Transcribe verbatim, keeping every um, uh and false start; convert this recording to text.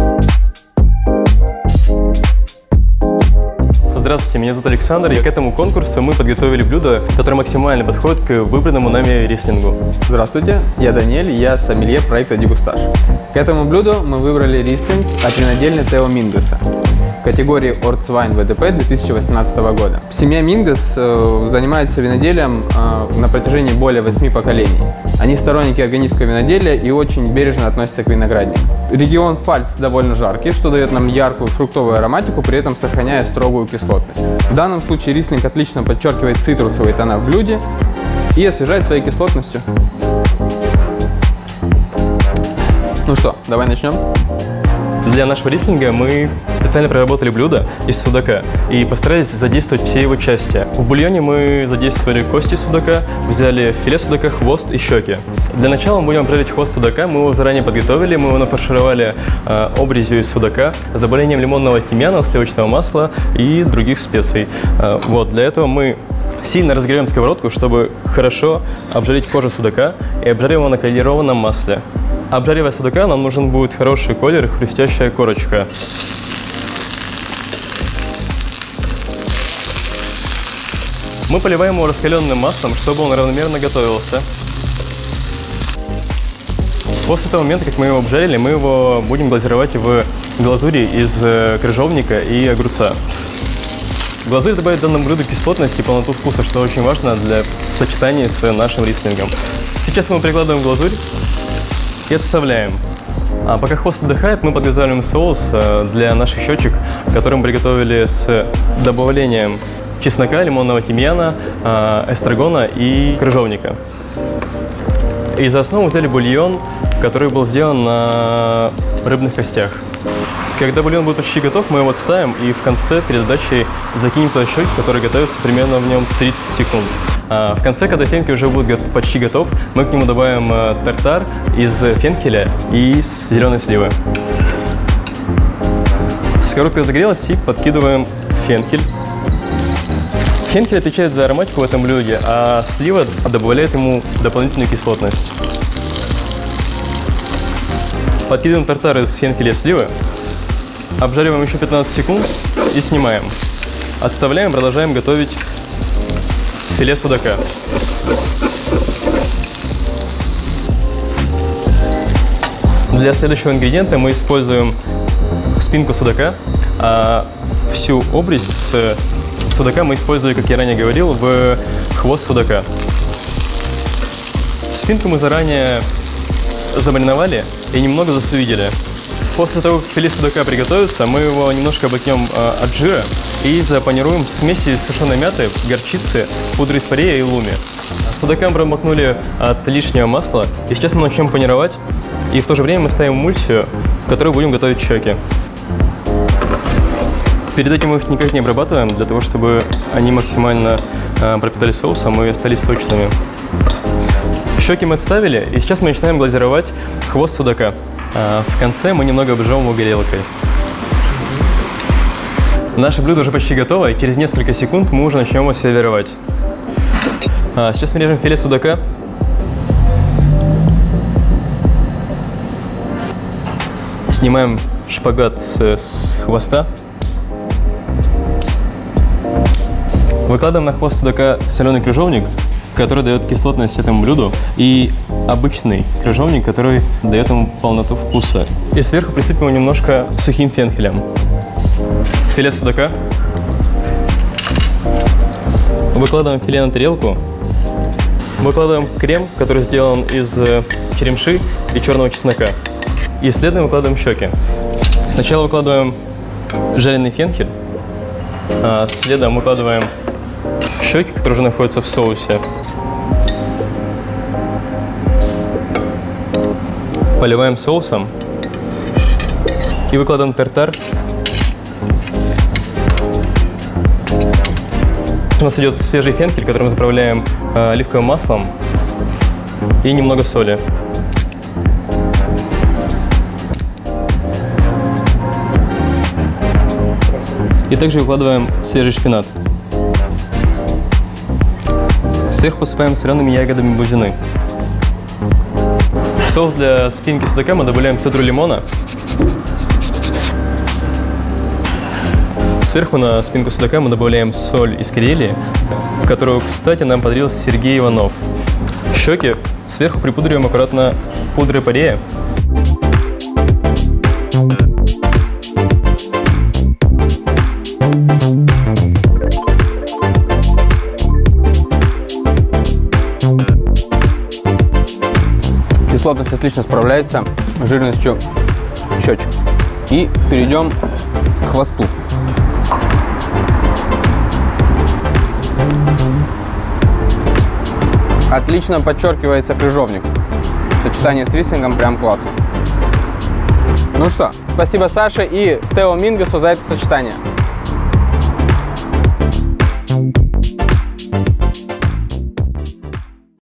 Здравствуйте, меня зовут Александр, и к этому конкурсу мы подготовили блюдо, которое максимально подходит к выбранному нами рислингу. Здравствуйте, я Даниэль, я сомелье проекта Дегустаж. К этому блюду мы выбрали рислинг от винодельни Тео Мингеса в категории Ortswein вэ дэ пэ две тысячи восемнадцатого года. Семья Мингес э, занимается виноделием э, на протяжении более восьми поколений. Они сторонники органического виноделия и очень бережно относятся к виноградникам. Регион Пфальц довольно жаркий, что дает нам яркую фруктовую ароматику, при этом сохраняя строгую кислотность. В данном случае рислинг отлично подчеркивает цитрусовые тона в блюде и освежает своей кислотностью. Ну что, давай начнем? Для нашего рислинга мы специально проработали блюдо из судака и постарались задействовать все его части. В бульоне мы задействовали кости судака, взяли филе судака, хвост и щеки. Для начала мы будем обжарить хвост судака, мы его заранее подготовили, мы его нафаршировали э, обрезью из судака с добавлением лимонного тимьяна, сливочного масла и других специй. Э, вот, для этого мы сильно разогреваем сковородку, чтобы хорошо обжарить кожу судака и обжарим его на консервированном масле. Обжаривая судака, нам нужен будет хороший колер и хрустящая корочка. Мы поливаем его раскаленным маслом, чтобы он равномерно готовился. После того момента, как мы его обжарили, мы его будем глазировать в глазури из крыжовника и огурца. Глазурь добавит данному блюду кислотность и полноту вкуса, что очень важно для сочетания с нашим рислингом. Сейчас мы прикладываем глазурь и отставляем. А пока хвост отдыхает, мы подготавливаем соус для наших щечек, который мы приготовили с добавлением чеснока, лимонного тимьяна, эстрагона и крыжовника. И за основу взяли бульон, который был сделан на рыбных костях. Когда бульон будет почти готов, мы его отставим и в конце перед подачей закинем туда щеки, которые готовятся примерно в нем тридцать секунд. А в конце, когда фенкель уже будет почти готов, мы к нему добавим тартар из фенкеля и зеленой сливы. Сковородка разогрелась и подкидываем фенкель. Фенкель отвечает за ароматику в этом блюде, а слива добавляет ему дополнительную кислотность. Подкидываем тартар из фенкеля и сливы. Обжариваем еще пятнадцать секунд и снимаем. Отставляем, продолжаем готовить филе судака. Для следующего ингредиента мы используем спинку судака, а всю обрезь с судака мы использовали, как я ранее говорил, в хвост судака. Спинку мы заранее замариновали и немного засувидели. После того, как филе судака приготовится, мы его немножко обогнем э, от жира и запанируем в смеси сушеной мяты, горчицы, пудры спарея и луми. Судака мы промокнули от лишнего масла, и сейчас мы начнем панировать, и в то же время мы ставим эмульсию, в которой будем готовить щеки. Перед этим мы их никак не обрабатываем, для того, чтобы они максимально э, пропитались соусом и остались сочными. Щеки мы отставили, и сейчас мы начинаем глазировать хвост судака. В конце мы немного обжжем его горелкой. Наше блюдо уже почти готово, и через несколько секунд мы уже начнем его сервировать. Сейчас мы режем филе судака. Снимаем шпагат с, с хвоста. Выкладываем на хвост судака соленый крыжовник, который дает кислотность этому блюду, и обычный крыжовник, который дает ему полноту вкуса. И сверху присыпем его немножко сухим фенхелем. Филе судака. Выкладываем филе на тарелку. Выкладываем крем, который сделан из черемши и черного чеснока. И следом выкладываем щеки. Сначала выкладываем жареный фенхель, а следом выкладываем щеки, которые уже находятся в соусе. Поливаем соусом и выкладываем тартар. У нас идет свежий фенкель, который мы заправляем э, оливковым маслом и немного соли. И также выкладываем свежий шпинат. Сверху посыпаем солеными ягодами бузины. В соус для спинки судака мы добавляем цедру лимона Сверху на спинку судака мы добавляем соль из Карелии, которую, кстати, нам подарил Сергей Иванов. Щеки сверху припудриваем аккуратно пудрой парея. Кислотность отлично справляется с жирностью щечек. И перейдем к хвосту. Отлично подчеркивается крыжовник. Сочетание с рислингом прям классно. Ну что, спасибо Саше и Тео Мингасу за это сочетание.